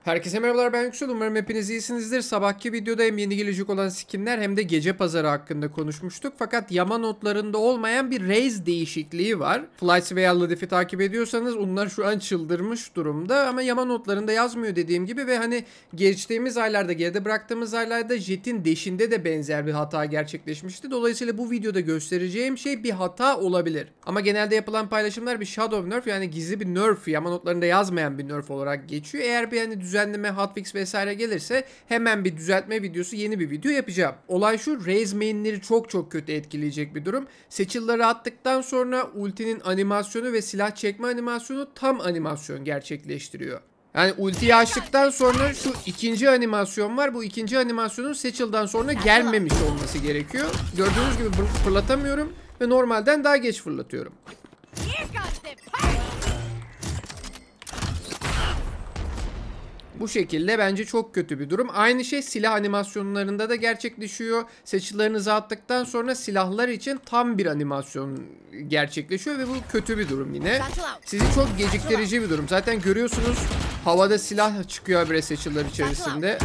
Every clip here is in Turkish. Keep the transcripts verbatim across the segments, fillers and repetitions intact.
Herkese merhabalar, ben Yüksel. Umarım hepiniz iyisinizdir. Sabahki videoda hem yeni gelecek olan skinler hem de gece pazarı hakkında konuşmuştuk. Fakat yama notlarında olmayan bir raise değişikliği var. Flights veya Ladif'i takip ediyorsanız onlar şu an çıldırmış durumda. Ama yama notlarında yazmıyor dediğim gibi ve hani geçtiğimiz aylarda, geride bıraktığımız aylarda Jet'in deşinde de benzer bir hata gerçekleşmişti. Dolayısıyla bu videoda göstereceğim şey bir hata olabilir. Ama genelde yapılan paylaşımlar bir shadow nerf, yani gizli bir nerf, yama notlarında yazmayan bir nerf olarak geçiyor. Eğer bir hani düzenleme, hotfix vesaire gelirse hemen bir düzeltme videosu, yeni bir video yapacağım. Olay şu: raise main'leri çok çok kötü etkileyecek bir durum. Seçilleri attıktan sonra ultinin animasyonu ve silah çekme animasyonu tam animasyon gerçekleştiriyor. Yani ultiyi açtıktan sonra şu ikinci animasyon var. Bu ikinci animasyonun Satchel'dan sonra gelmemiş olması gerekiyor. Gördüğünüz gibi fırlatamıyorum ve normalden daha geç fırlatıyorum. Bu şekilde bence çok kötü bir durum. Aynı şey silah animasyonlarında da gerçekleşiyor. Seçilerinizi attıktan sonra silahlar için tam bir animasyon gerçekleşiyor ve bu kötü bir durum yine. Sizi çok geciktirici bir durum. Zaten görüyorsunuz, havada silah çıkıyor habire seçiler içerisinde.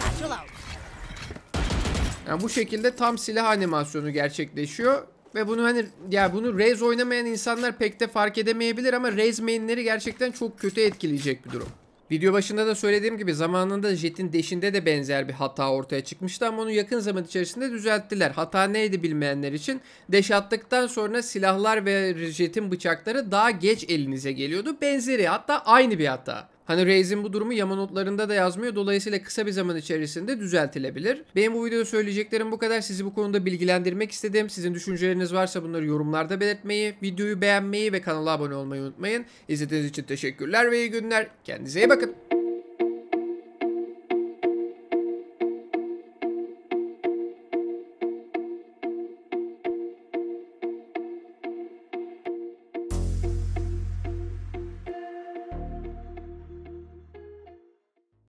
Yani bu şekilde tam silah animasyonu gerçekleşiyor. Ve bunu hani ya bunu raise oynamayan insanlar pek de fark edemeyebilir ama raise main'leri gerçekten çok kötü etkileyecek bir durum. Video başında da söylediğim gibi zamanında Jet'in deşinde de benzer bir hata ortaya çıkmıştı ama onu yakın zaman içerisinde düzelttiler. Hata neydi bilmeyenler için? Deş attıktan sonra silahlar ve Jet'in bıçakları daha geç elinize geliyordu. Benzeri, hatta aynı bir hata. Hani Raise'in bu durumu yama notlarında da yazmıyor. Dolayısıyla kısa bir zaman içerisinde düzeltilebilir. Benim bu videoda söyleyeceklerim bu kadar. Sizi bu konuda bilgilendirmek istedim. Sizin düşünceleriniz varsa bunları yorumlarda belirtmeyi, videoyu beğenmeyi ve kanala abone olmayı unutmayın. İzlediğiniz için teşekkürler ve iyi günler. Kendinize iyi bakın.